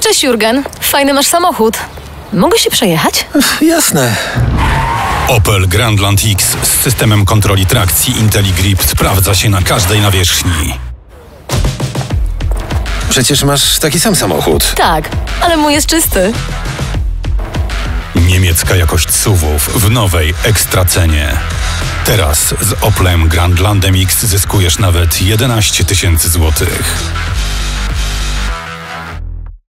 Cześć, Jurgen. Fajny masz samochód. Mogę się przejechać? Jasne. Opel Grandland X z systemem kontroli trakcji IntelliGrip sprawdza się na każdej nawierzchni. Przecież masz taki sam samochód. Tak, ale mój jest czysty. Niemiecka jakość SUV-ów w nowej ekstra cenie. Teraz z Oplem Grandlandem X zyskujesz nawet 11 000 złotych.